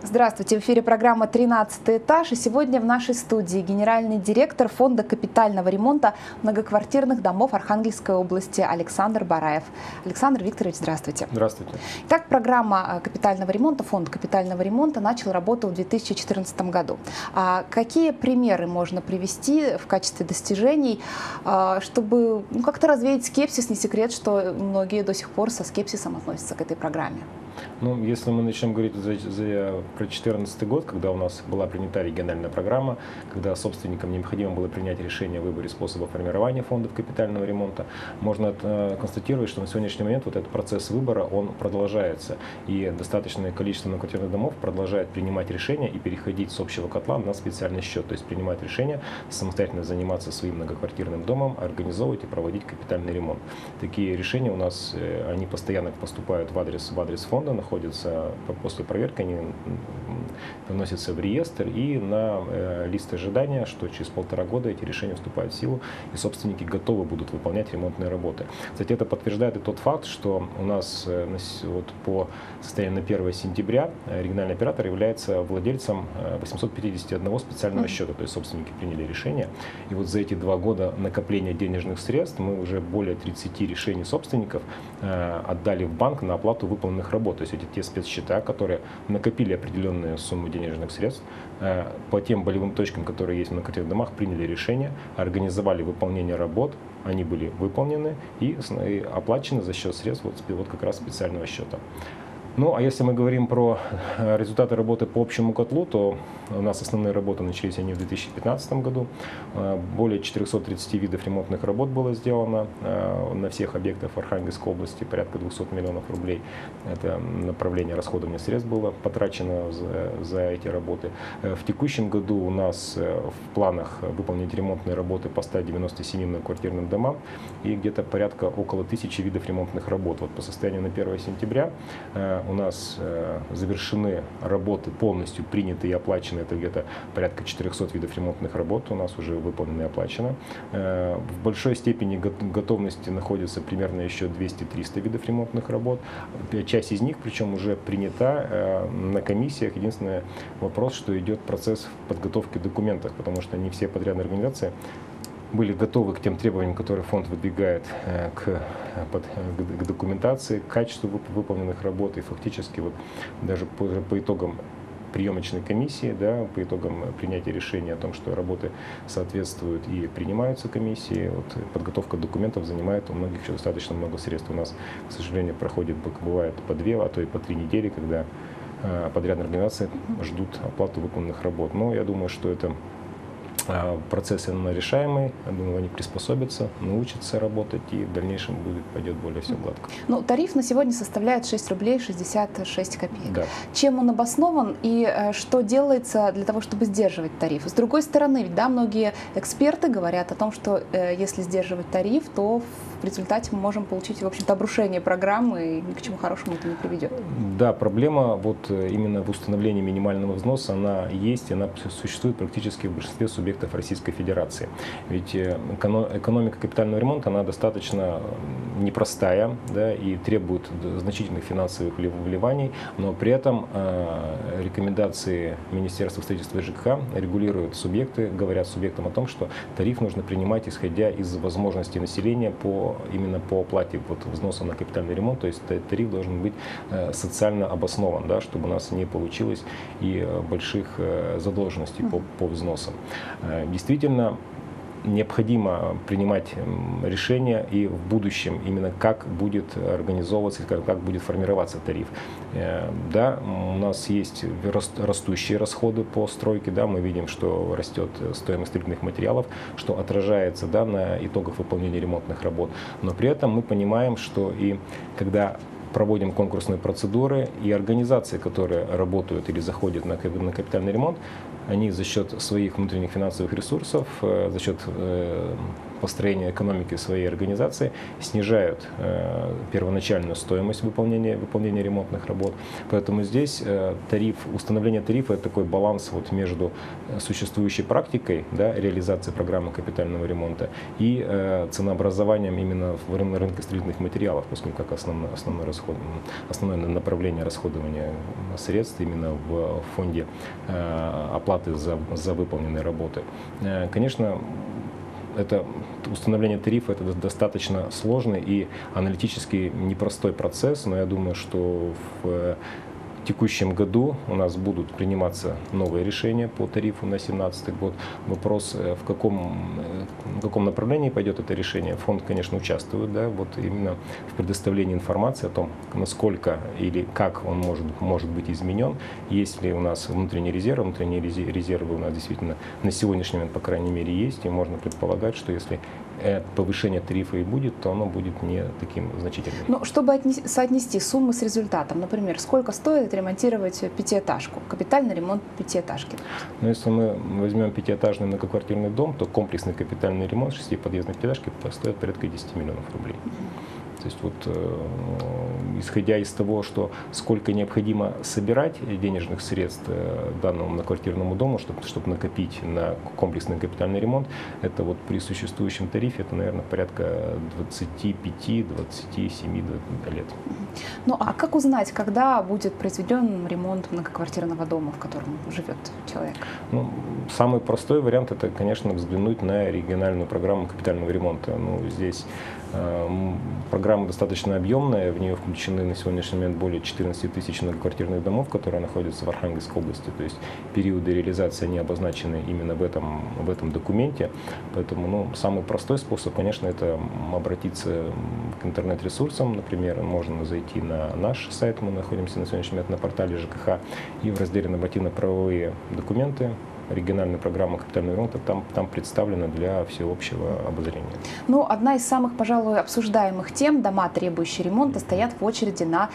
Здравствуйте, в эфире программа «13 этаж». И сегодня в нашей студии генеральный директор Фонда капитального ремонта многоквартирных домов Архангельской области Александр Бараев. Александр Викторович, здравствуйте. Здравствуйте. Итак, программа капитального ремонта, Фонд капитального ремонта начал работу в 2014 году. Какие примеры можно привести в качестве достижений, чтобы как-то развеять скепсис? Не секрет, что многие до сих пор со скепсисом относятся к этой программе. Ну, если мы начнем говорить про 2014 год, когда у нас была принята региональная программа, когда собственникам необходимо было принять решение о выборе способа формирования фондов капитального ремонта, можно констатировать, что на сегодняшний момент вот этот процесс выбора, он продолжается. И достаточное количество многоквартирных домов продолжает принимать решения и переходить с общего котла на специальный счет. То есть принимать решение самостоятельно заниматься своим многоквартирным домом, организовывать и проводить капитальный ремонт. Такие решения у нас, они постоянно поступают в адрес фонда, находятся после проверки, они выносятся в реестр и на лист ожидания, что через 1,5 года эти решения вступают в силу, и собственники готовы будут выполнять ремонтные работы. Кстати, это подтверждает и тот факт, что у нас вот по состоянию на 1 сентября региональный оператор является владельцем 851 специального счета, то есть собственники приняли решение. И вот за эти 2 года накопления денежных средств мы уже более 30 решений собственников отдали в банк на оплату выполненных работ. То есть эти те спецсчета, которые накопили определенную сумму денежных средств, по тем болевым точкам, которые есть в многоквартирных домах, приняли решение, организовали выполнение работ, они были выполнены и оплачены за счет средств вот как раз специального счета. Ну, а если мы говорим про результаты работы по общему котлу, то у нас основные работы начались они в 2015 году. Более 430 видов ремонтных работ было сделано на всех объектах Архангельской области, порядка 200 миллионов рублей. Это направление расходования средств было потрачено за эти работы. В текущем году у нас в планах выполнить ремонтные работы по 197 многоквартирным домам и где-то порядка около 1000 видов ремонтных работ. Вот по состоянию на 1 сентября у нас завершены работы, полностью приняты и оплачены, это где-то порядка 400 видов ремонтных работ у нас уже выполнено и оплачено. В большой степени готовности находится примерно еще 200-300 видов ремонтных работ. Часть из них, причем, уже принята на комиссиях. Единственный вопрос, что идет процесс подготовки документов, потому что не все подрядные организации были готовы к тем требованиям, которые фонд выдвигает к документации, к качеству выполненных работ. И фактически вот даже по итогам приемочной комиссии, да, по итогам принятия решения о том, что работы соответствуют и принимаются комиссии, вот, подготовка документов занимает у многих еще достаточно много средств. У нас, к сожалению, бывает по 2, а то и по 3 недели, когда подрядные организации ждут оплату выполненных работ. Но я думаю, что это процесс решаемый, я думаю, они приспособятся, научатся работать, и в дальнейшем пойдет более все гладко. Ну, тариф на сегодня составляет 6 рублей 66 копеек. Да. Чем он обоснован и что делается для того, чтобы сдерживать тариф? С другой стороны, ведь, да, многие эксперты говорят о том, что если сдерживать тариф, то в результате мы можем получить, в общем-то, обрушение программы, и ни к чему хорошему это не приведет. Да, проблема вот именно в установлении минимального взноса, она есть, и она существует практически в большинстве субъектов Российской Федерации. Ведь экономика капитального ремонта, она достаточно непростая, да, и требует значительных финансовых вливаний, но при этом рекомендации Министерства строительства и ЖКХ регулируют субъекты, говорят субъектам о том, что тариф нужно принимать, исходя из возможностей населения именно по оплате взноса на капитальный ремонт, то есть тариф должен быть социально обоснован, да, чтобы у нас не получилось и больших задолженностей по взносам. Действительно, необходимо принимать решения и в будущем именно как будет организовываться, как будет формироваться тариф. Да, у нас есть растущие расходы по стройке, да, мы видим, что растет стоимость строительных материалов, что отражается, да, на итогах выполнения ремонтных работ. Но при этом мы понимаем, что и когда проводим конкурсные процедуры, и организации, которые работают или заходят на капитальный ремонт, они за счет своих внутренних финансовых ресурсов, за счет построения экономики своей организации снижают первоначальную стоимость выполнения ремонтных работ. Поэтому здесь установление тарифа – это такой баланс вот между существующей практикой, да, реализации программы капитального ремонта и ценообразованием именно в рынке строительных материалов, поскольку как основное направление расходования средств именно в фонде оплаты за выполненные работы. Конечно, установление тарифа – это достаточно сложный и аналитически непростой процесс, но я думаю, что в текущем году у нас будут приниматься новые решения по тарифу на 2017 год. Вопрос, в каком направлении пойдет это решение. Фонд, конечно, участвует, да, вот именно в предоставлении информации о том, насколько или как он может быть изменен. Есть ли у нас внутренний резерв. Внутренние резервы у нас действительно на сегодняшний момент, по крайней мере, есть. И можно предполагать, что если повышение тарифа и будет, то оно будет не таким значительным. Но чтобы соотнести суммы с результатом, например, сколько стоит ремонтировать пятиэтажку, капитальный ремонт пятиэтажки? Но если мы возьмем пятиэтажный многоквартирный дом, то комплексный капитальный ремонт 6-подъездной пятиэтажки стоит порядка 10 миллионов рублей. То есть вот, исходя из того, что сколько необходимо собирать денежных средств данному многоквартирному дому, чтобы накопить на комплексный капитальный ремонт, это вот при существующем тарифе, это, наверное, порядка 25-27 лет. Ну а как узнать, когда будет произведен ремонт многоквартирного дома, в котором живет человек? Ну, самый простой вариант – это, конечно, взглянуть на региональную программу капитального ремонта. Ну, здесь программа достаточно объемная, в нее включены на сегодняшний момент более 14 тысяч многоквартирных домов, которые находятся в Архангельской области. То есть периоды реализации они обозначены именно в этом документе. Поэтому самый простой способ, конечно, это обратиться к интернет-ресурсам. Например, можно зайти на наш сайт, мы находимся на сегодняшний момент на портале ЖКХ, и в разделе «Нормативно-правовые документы» региональная программа капитального ремонта там представлена для всеобщего обозрения. Ну, одна из самых, пожалуй, обсуждаемых тем – дома, требующие ремонта, стоят в очереди на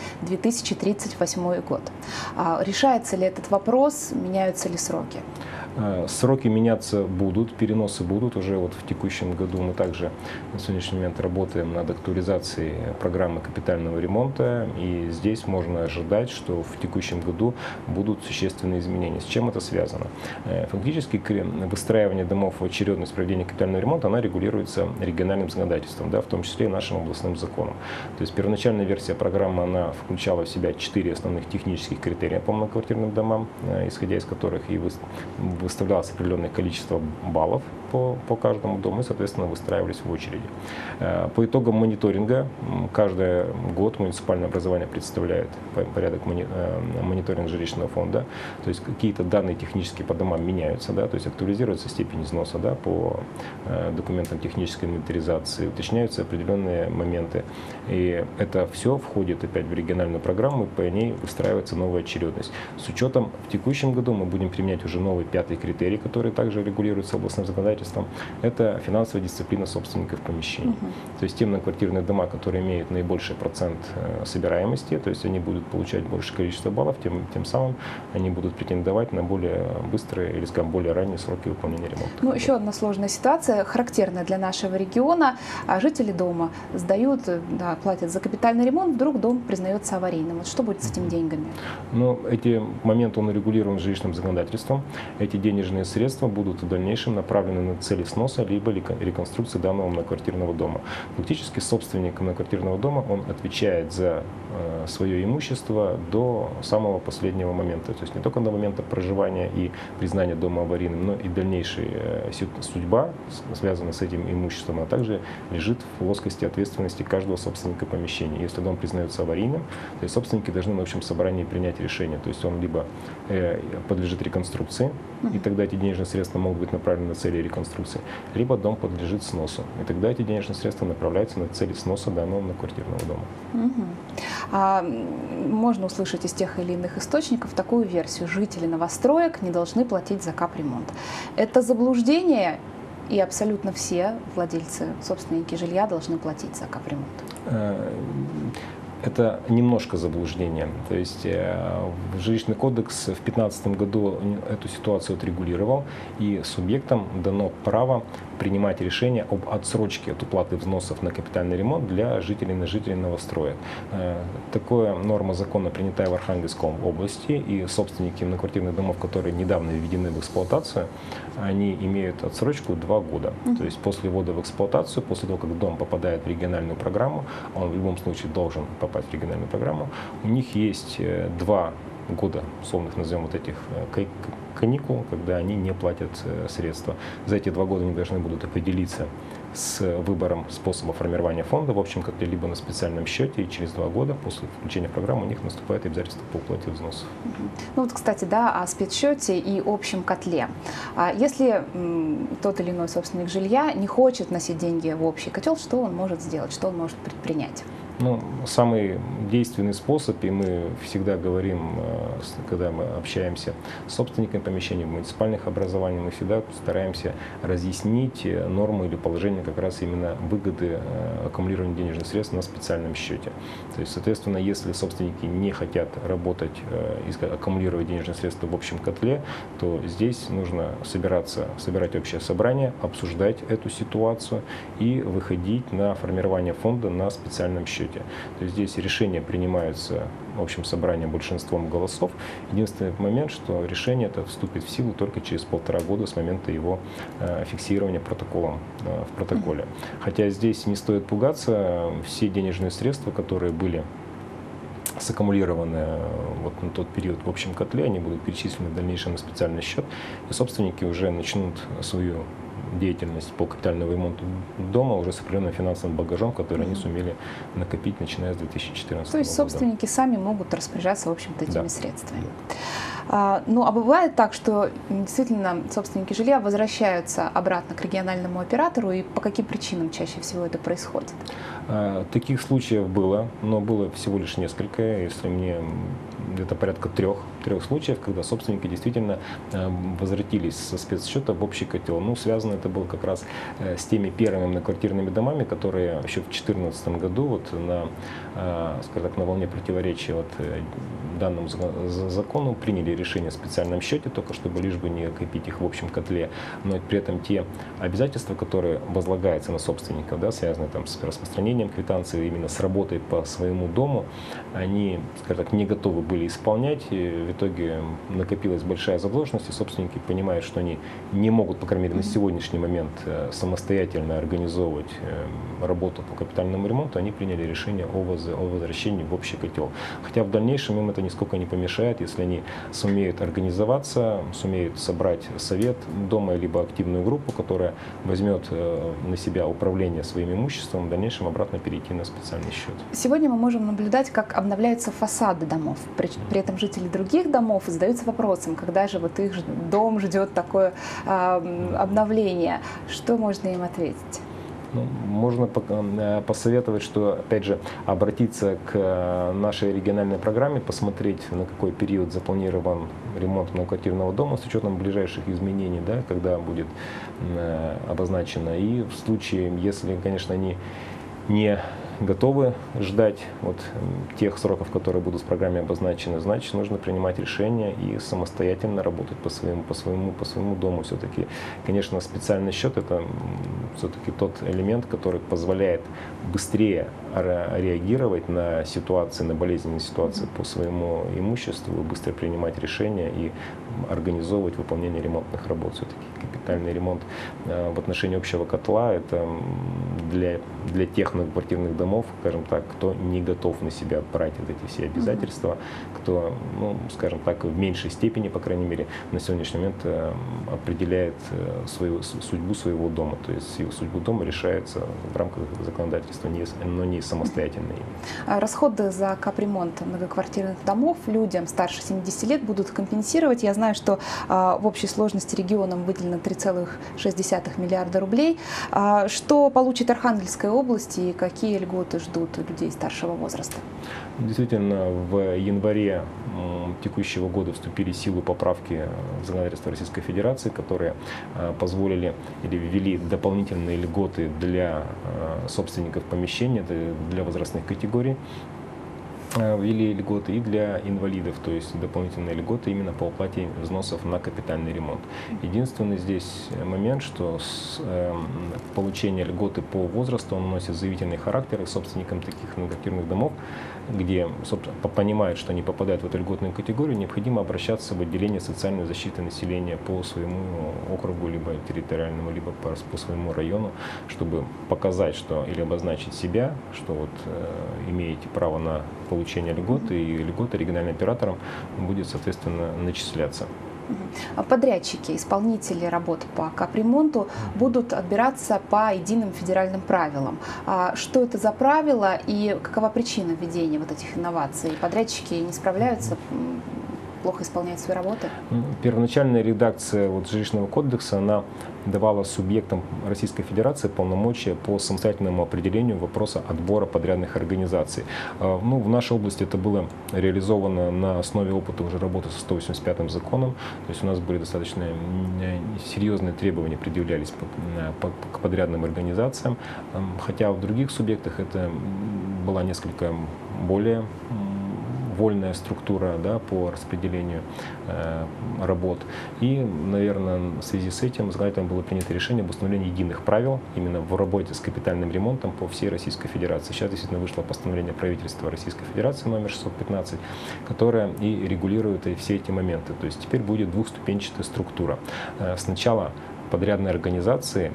2038 год. Решается ли этот вопрос, меняются ли сроки? Сроки меняться будут, переносы будут. Уже вот в текущем году мы также на сегодняшний момент работаем над актуализацией программы капитального ремонта. И здесь можно ожидать, что в текущем году будут существенные изменения. С чем это связано? Фактически выстраивание домов в очередность проведения капитального ремонта, она регулируется региональным законодательством, да, в том числе и нашим областным законом. То есть первоначальная версия программы, она включала в себя 4 основных технических критерия по многоквартирным домам, исходя из которых и выставлялось определенное количество баллов по каждому дому и, соответственно, выстраивались в очереди. По итогам мониторинга каждый год муниципальное образование представляет порядок мониторинга жилищного фонда, то есть какие-то данные технические по домам меняются, да, то есть актуализируется степень износа, да, по документам технической инвентаризации, уточняются определенные моменты. И это все входит опять в региональную программу, и по ней выстраивается новая очередность. С учетом в текущем году мы будем применять уже новый 5-й критерий, который также регулируется областным законодательством. Это финансовая дисциплина собственников помещений. То есть те многоквартирные дома, которые имеют наибольший процент собираемости, то есть они будут получать большее количество баллов, тем самым они будут претендовать на более быстрые или, скажем, более ранние сроки выполнения ремонта. Ну, еще одна сложная ситуация, характерная для нашего региона. Жители дома сдают, да, платят за капитальный ремонт, вдруг дом признается аварийным. Вот что будет с этими деньгами? Ну, эти моменты он регулирован жилищным законодательством. Эти денежные средства будут в дальнейшем направлены на цели сноса либо реконструкции данного многоквартирного дома. Фактически собственник многоквартирного дома, он отвечает за свое имущество до самого последнего момента. То есть не только до момента проживания и признания дома аварийным, но и дальнейшая судьба, связанная с этим имуществом, а также лежит в плоскости ответственности каждого собственника помещения. Если дом признается аварийным, то есть собственники должны на общем собрании принять решение. То есть он либо подлежит реконструкции, и тогда эти денежные средства могут быть направлены на цели реконструкции, либо дом подлежит сносу, и тогда эти денежные средства направляются на цели сноса данного многоквартирного дома. Можно услышать из тех или иных источников такую версию: жители новостроек не должны платить за капремонт. Это заблуждение, и абсолютно все владельцы, собственники жилья должны платить за капремонт? Это немножко заблуждение. То есть жилищный кодекс в 2015 году эту ситуацию отрегулировал, и субъектам дано право принимать решение об отсрочке от уплаты взносов на капитальный ремонт для жителей новостроек. Такая норма закона принята в Архангельской области, и собственники многоквартирных домов, которые недавно введены в эксплуатацию, они имеют отсрочку 2 года. То есть после ввода в эксплуатацию, после того, как дом попадает в региональную программу, он в любом случае должен попасть в региональную программу, у них есть 2 года, условно их назовем, вот этих каникул, когда они не платят средства. За эти 2 года они должны будут определиться с выбором способа формирования фонда в общем котле, либо на специальном счете, и через 2 года после включения в программу у них наступает обязательство по уплате взносов. Ну вот, кстати, да, о спецсчете и общем котле. Если тот или иной собственник жилья не хочет носить деньги в общий котел, что он может сделать, что он может предпринять? Ну, самый действенный способ, и мы всегда говорим, когда мы общаемся с собственниками помещений, муниципальных образований, мы всегда стараемся разъяснить нормы или положения как раз именно выгоды аккумулирования денежных средств на специальном счете. То есть, соответственно, если собственники не хотят работать и аккумулировать денежные средства в общем котле, то здесь нужно собирать общее собрание, обсуждать эту ситуацию и выходить на формирование фонда на специальном счете. То есть здесь решения принимаются общим собранием большинством голосов. Единственный момент, что решение это вступит в силу только через 1,5 года с момента его фиксирования протоколом в протоколе. Хотя здесь не стоит пугаться, все денежные средства, которые были саккумулированы вот на тот период в общем котле, они будут перечислены в дальнейшем на специальный счет, и собственники уже начнут свою деятельность по капитальному ремонту дома уже с определенным финансовым багажом, который они сумели накопить, начиная с 2014 года. То есть собственники сами могут распоряжаться, в общем-то, этими средствами. Ну, а бывает так, что действительно собственники жилья возвращаются обратно к региональному оператору, и по каким причинам чаще всего это происходит? Таких случаев было, но было всего лишь несколько, если мне где-то порядка трех случаев, когда собственники действительно возвратились со спецсчета в общий котел. Ну, связано это было как раз с теми первыми многоквартирными домами, которые еще в 2014 году вот скажем так, на волне противоречия вот данному закону приняли решение о специальном счете, только чтобы лишь бы не копить их в общем котле, но при этом те обязательства, которые возлагаются на собственников, да, связанные там с распространением квитанции, именно с работой по своему дому, они, скажем так, не готовы были исполнять, и в итоге накопилась большая задолженность, и собственники понимают, что они не могут, по крайней мере, на сегодняшний момент самостоятельно организовывать работу по капитальному ремонту, они приняли решение о возвращении в общий котел. Хотя в дальнейшем им это нисколько не помешает, если они сумеют организоваться, сумеют собрать совет дома, либо активную группу, которая возьмет на себя управление своим имуществом, в дальнейшем обратно перейти на специальный счет. Сегодня мы можем наблюдать, как обновляются фасады домов. При этом жители других домов задаются вопросом, когда же вот их дом ждет такое обновление. Что можно им ответить? Ну, можно посоветовать, что, опять же, обратиться к нашей региональной программе, посмотреть, на какой период запланирован ремонт многоквартирного дома с учетом ближайших изменений, да, когда будет обозначено. И в случае, если, конечно, они не готовы ждать вот тех сроков, которые будут в программе обозначены, значит, нужно принимать решение и самостоятельно работать по своему дому. Все-таки, конечно, специальный счет — это все-таки тот элемент, который позволяет быстрее реагировать на ситуации, на болезненные ситуации по своему имуществу, быстро принимать решения и организовывать выполнение ремонтных работ. Все-таки капитальный ремонт в отношении общего котла — это для тех многоквартирных домов, скажем так, кто не готов на себя брать вот эти все обязательства, кто, ну, скажем так, в меньшей степени, по крайней мере, на сегодняшний момент определяет судьбу своего дома. То есть его судьбу дома решается в рамках законодательства, но не самостоятельно. Расходы за капремонт многоквартирных домов людям старше 70 лет будут компенсировать. Я знаю, что в общей сложности регионам выделено 3,6 миллиарда рублей. Что получит Архангельская область и какие льготы ждут людей старшего возраста? Действительно, в январе текущего года вступили в силу поправки в законодательство Российской Федерации, которые позволили или ввели дополнительные льготы для собственников помещений, для возрастных категорий. ввели льготы и для инвалидов, то есть дополнительные льготы именно по оплате взносов на капитальный ремонт. Единственный здесь момент, что получение льготы по возрасту он носит заявительный характер, и собственникам таких многоквартирных домов, где понимают, что они попадают в эту льготную категорию, необходимо обращаться в отделение социальной защиты населения по своему округу, либо территориальному, либо по своему району, чтобы показать, что или обозначить себя, что вот имеете право на получение льготы, и льгота региональным операторам будет, соответственно, начисляться. Подрядчики, исполнители работ по капремонту будут отбираться по единым федеральным правилам. Что это за правила и какова причина введения вот этих инноваций? Подрядчики не справляются, плохо исполняют свои работы? Первоначальная редакция жилищного кодекса, она давала субъектам Российской Федерации полномочия по самостоятельному определению вопроса отбора подрядных организаций. В нашей области это было реализовано на основе опыта уже работы со 185-м законом. То есть у нас были достаточно серьезные требования предъявлялись к подрядным организациям, хотя в других субъектах это была несколько более вольная структура, да, по распределению работ. И, наверное, в связи с этим законодательно было принято решение об установлении единых правил именно в работе с капитальным ремонтом по всей Российской Федерации. Сейчас действительно вышло постановление правительства Российской Федерации номер 615, которое и регулирует все эти моменты. То есть теперь будет двухступенчатая структура. Сначала подрядные организации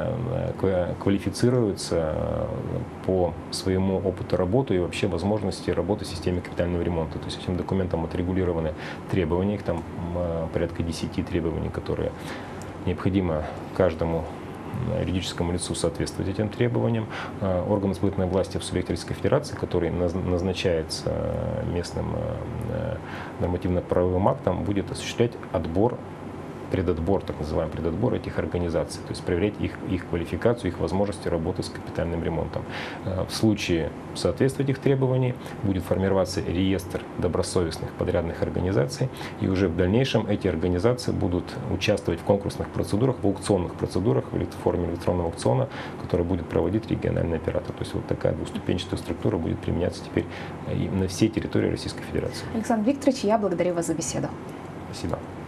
квалифицируются по своему опыту работы и вообще возможности работы в системе капитального ремонта. То есть этим документом отрегулированы требования, их там порядка 10 требований, которые необходимо каждому юридическому лицу соответствовать этим требованиям. Орган исполнительной власти в субъекте Российской Федерации, который назначается местным нормативно-правовым актом, будет осуществлять предотбор, так называемый предотбор этих организаций, то есть проверять их квалификацию, их возможности работы с капитальным ремонтом. В случае соответствия этих требований будет формироваться реестр добросовестных подрядных организаций, и уже в дальнейшем эти организации будут участвовать в конкурсных процедурах, в аукционных процедурах в форме электронного аукциона, который будет проводить региональный оператор. То есть вот такая двуступенчатая структура будет применяться теперь и на всей территории Российской Федерации. Александр Викторович, я благодарю вас за беседу. Спасибо.